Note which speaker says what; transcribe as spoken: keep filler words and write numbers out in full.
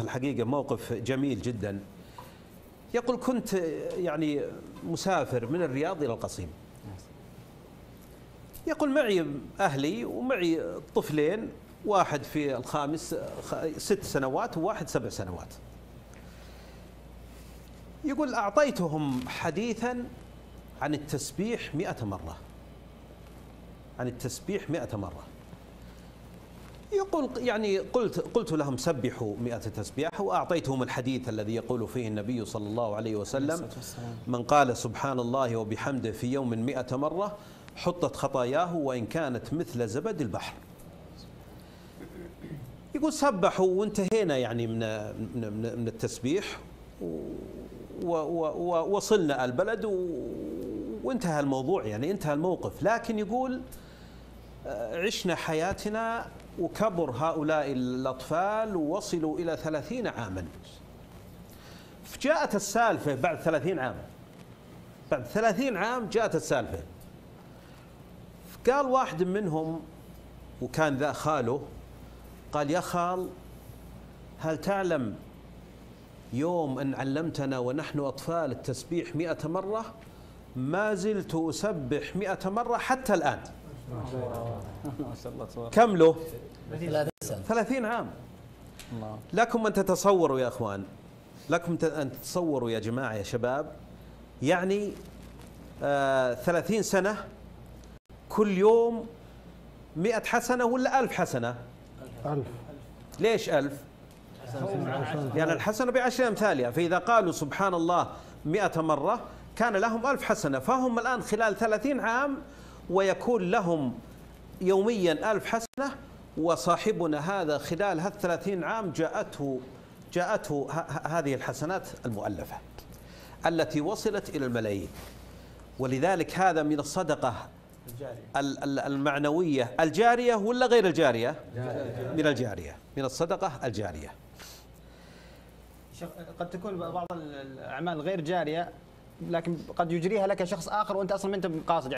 Speaker 1: الحقيقة موقف جميل جدا. يقول كنت يعني مسافر من الرياض إلى القصيم. يقول معي أهلي ومعي طفلين، واحد في الخامس ست سنوات وواحد سبع سنوات. يقول أعطيتهم حديثا عن التسبيح مئة مرة، عن التسبيح مئة مرة. يقول يعني قلت قلت لهم سبحوا مئة تسبيحة، وأعطيتهم الحديث الذي يقول فيه النبي صلى الله عليه وسلم: من قال سبحان الله وبحمده في يوم مئة مرة حطت خطاياه وإن كانت مثل زبد البحر. يقول سبحوا وانتهينا يعني من من من التسبيح، ووصلنا البلد وانتهى الموضوع، يعني انتهى الموقف. لكن يقول عشنا حياتنا وكبر هؤلاء الأطفال ووصلوا إلى ثلاثين عاما. فجاءت السالفة بعد ثلاثين عام، بعد ثلاثين عام جاءت السالفة. قال واحد منهم وكان ذا خاله، قال: يا خال، هل تعلم يوم أن علمتنا ونحن أطفال التسبيح مئة مرة؟ ما زلت أسبح مئة مرة حتى الآن. كم له؟ ثلاثين عام. لكم أن تتصوروا يا أخوان، لكم أن تتصوروا يا جماعة يا شباب، يعني آه ثلاثين سنة كل يوم مئة حسنة ولا ألف حسنة؟
Speaker 2: ألف.
Speaker 1: ليش ألف؟ يعني الحسنة بعشر أمثالها، فإذا قالوا سبحان الله مئة مرة كان لهم ألف حسنة، فهم الآن خلال ثلاثين عام ويكون لهم يوميا ألف حسنة. وصاحبنا هذا خلال هذه الثلاثين عام جاءته جاءته هذه الحسنات المؤلفة التي وصلت إلى الملايين. ولذلك هذا من الصدقة المعنوية الجارية ولا غير الجارية؟ من الجارية، من الصدقة الجارية.
Speaker 3: قد تكون بعض الأعمال غير جارية لكن قد يجريها لك شخص آخر وأنت أصلا ما أنت قاصد.